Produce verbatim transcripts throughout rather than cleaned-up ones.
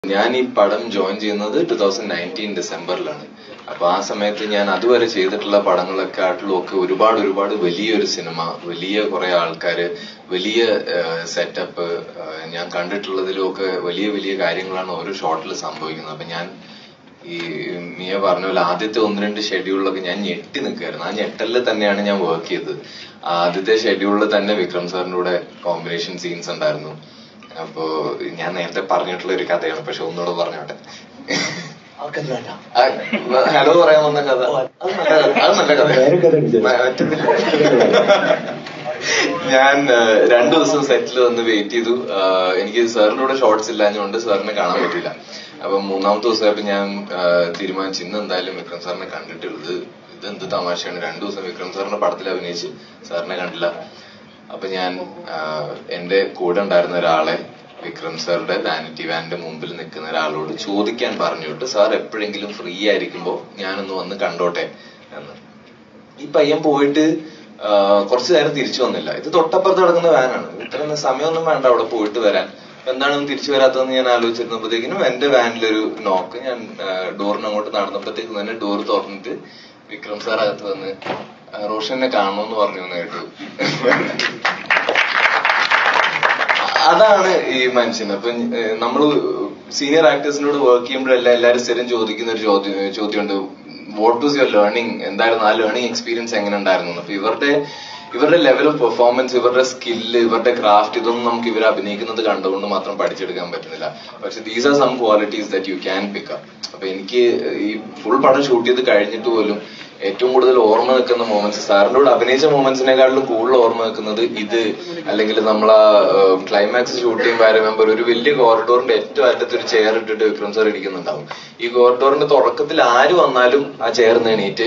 ഞാൻ ഈ പടം ജോയിൻ ചെയ്യുന്നത് ടൂ തൗസൻഡ് നയൻറ്റീൻ ഡിസംബറിലാണ്. അപ്പൊ ആ സമയത്ത് ഞാൻ അതുവരെ ചെയ്തിട്ടുള്ള പടങ്ങളെക്കാട്ടിലും ഒക്കെ ഒരുപാട് ഒരുപാട് വലിയൊരു സിനിമ, വലിയ കുറെ ആൾക്കാര്, വലിയ സെറ്റപ്പ്, ഞാൻ കണ്ടിട്ടുള്ളതിലും ഒക്കെ വലിയ വലിയ കാര്യങ്ങളാണ് ഓരോ ഷോട്ടിൽ സംഭവിക്കുന്നത്. അപ്പൊ ഞാൻ ഈ മിയ പറഞ്ഞ പോലെ ആദ്യത്തെ ഒന്ന് രണ്ട് ഷെഡ്യൂളിലൊക്കെ ഞാൻ ഞെട്ടി നിൽക്കുകയായിരുന്നു. ആ ഞെട്ടലിൽ തന്നെയാണ് ഞാൻ വർക്ക് ചെയ്തത്. ആദ്യത്തെ ഷെഡ്യൂളിൽ തന്നെ വിക്രം സാറിന്റെ കൂടെ കോമ്പിനേഷൻ സീൻസ് ഉണ്ടായിരുന്നു. അപ്പോ ഞാൻ നേരത്തെ പറഞ്ഞിട്ടുള്ള ഒരു കഥയാണ്, പക്ഷെ ഒന്നുകൂടെ പറഞ്ഞോട്ടെ. ഹലോ പറയാൻ വന്ന കഥ അത് നല്ല കഥ. ഞാൻ രണ്ടു ദിവസം സെറ്റിൽ വന്ന് വെയിറ്റ് ചെയ്തു. എനിക്ക് സാറിന്റെ കൂടെ ഷോർട്സ് ഇല്ലാഞ്ഞുകൊണ്ട് സാറിനെ കാണാൻ പറ്റില്ല. അപ്പൊ മൂന്നാമത്തെ ദിവസമായപ്പോ ഞാൻ തീരുമാനിച്ചു ഇന്ന് എന്തായാലും വിക്രം സാറിനെ കണ്ടിട്ടുള്ളത് ഇതെന്ത് തമാശയാണ്, രണ്ടു ദിവസം വിക്രം സാറിന്റെ പടത്തിൽ അഭിനയിച്ച് സാറിനെ കണ്ടില്ല. അപ്പൊ ഞാൻ എന്റെ കൂടെ ഉണ്ടായിരുന്ന ഒരാളെ വിക്രം സാറുടെ വാനിറ്റി വാനിന്റെ മുമ്പിൽ നിൽക്കുന്ന ഒരാളോട് ചോദിക്കാൻ പറഞ്ഞിട്ട്, സാർ എപ്പോഴെങ്കിലും ഫ്രീ ആയിരിക്കുമ്പോ ഞാനൊന്ന് വന്ന് കണ്ടോട്ടെ എന്ന്. ഈ പയ്യൻ പോയിട്ട് കുറച്ചു നേരം തിരിച്ചു വന്നില്ല. ഇത് തൊട്ടപ്പുറത്ത് കിടക്കുന്ന വാനാണ്, ഇത്രയും സമയമൊന്നും വേണ്ട അവിടെ പോയിട്ട് വരാൻ. എന്താണ് തിരിച്ചു വരാത്തതെന്ന് ഞാൻ ആലോചിച്ചിരുന്നപ്പോഴത്തേക്കിനും എന്റെ വാനിലൊരു നോക്ക്. ഞാൻ ഡോറിന് അങ്ങോട്ട് നടന്നപ്പോഴത്തേക്കും തന്നെ ഡോർ തുറന്നിട്ട് വിക്രം സാർ അകത്ത് വന്ന് റോഷനെ കാണണമെന്ന് പറഞ്ഞു എന്ന് കേട്ടു. അതാണ് ഈ മനുഷ്യൻ. അപ്പൊ നമ്മള് സീനിയർ ആക്ടേഴ്സിനോട് വർക്ക് ചെയ്യുമ്പോഴെല്ലാം എല്ലാവരും സ്ഥിരം ചോദിക്കുന്ന ഒരു ചോദ്യം ചോദ്യമുണ്ട്, വാട്ട് വാസ് യുവർ ലേണിംഗ്, എന്തായിരുന്നു ആ ലേണിംഗ് എക്സ്പീരിയൻസ് എങ്ങനെ ഉണ്ടായിരുന്നു. അപ്പൊ ഇവരുടെ ഇവരുടെ ലെവൽ ഓഫ് പെർഫോമൻസ്, ഇവരുടെ സ്കില്ല്, ഇവരുടെ ക്രാഫ്റ്റ്, ഇതൊന്നും നമുക്ക് ഇവർ അഭിനയിക്കുന്നത് കണ്ടുകൊണ്ട് മാത്രം പഠിച്ചെടുക്കാൻ പറ്റുന്നില്ല. പക്ഷെ these are some qualities that you can pick up. അപ്പൊ എനിക്ക് ഈ ഫുൾ പടം ഷൂട്ട് ചെയ്ത് കഴിഞ്ഞിട്ട് പോലും ഏറ്റവും കൂടുതൽ ഓർമ്മ നിൽക്കുന്ന മൊമെന്റ്സ്, സാറിന്റെ കൂടെ അഭിനയിച്ച മൊമെന്റ്സിനെക്കാളും കൂടുതൽ ഓർമ്മ നിൽക്കുന്നത് ഇത്, അല്ലെങ്കിൽ നമ്മളാ ക്ലൈമാക്സ് ഷൂട്ട് ചെയ്യുമ്പോൾ ഐ റിമെമ്പർ ഒരു വലിയ കോറിഡോറിന്റെ ഏറ്റവും അറ്റത്ത് ഒരു ചെയർ ഇട്ടിട്ട് വിക്രം സാർ ഇരിക്കുന്നുണ്ടാവും. ഈ കോറിഡോറിന്റെ തുടക്കത്തിൽ ആര് വന്നാലും ആ ചെയർന്ന് എണീറ്റ്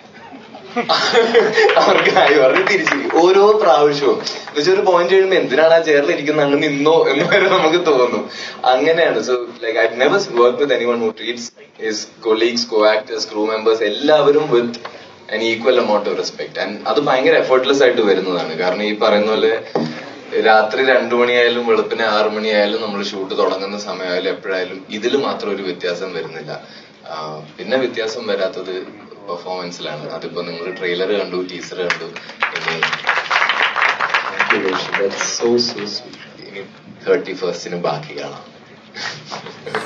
അവർക്ക് ആയി പറഞ്ഞ് തിരിച്ചിരിക്കും ഓരോ പ്രാവശ്യവും. എന്നുവെച്ചാൽ ഒരു പോയിന്റ് കഴിയുമ്പോ എന്തിനാണ് ആ ചെയറിൽ ഇരിക്കുന്നത്, അങ്ങ് നിന്നോ എന്ന് വരെ നമുക്ക് തോന്നും. അങ്ങനെയാണ്. So like I never work with anyone who treats his colleagues, co actors, crew members എല്ലാവരും with an equal amount of respect. And അത് ഭയങ്കര എഫേർട്ട്ലെസ് ആയിട്ട് വരുന്നതാണ്. കാരണം ഈ പറയുന്ന പോലെ രാത്രി രണ്ടു മണിയായാലും വെളുപ്പിന് ആറു മണിയായാലും നമ്മൾ ഷൂട്ട് തുടങ്ങുന്ന സമയമായാലും എപ്പോഴായാലും ഇതിൽ മാത്രം ഒരു വ്യത്യാസം വരുന്നില്ല. പിന്നെ വ്യത്യാസം വരാത്തത് പെർഫോമൻസിലാണ്. അതിപ്പോ നിങ്ങൾ ട്രെയിലർ കണ്ടു, ടീസർ കണ്ടു, ഇനി തേർട്ടി ഫസ്റ്റിന് ബാക്കി കാണാം.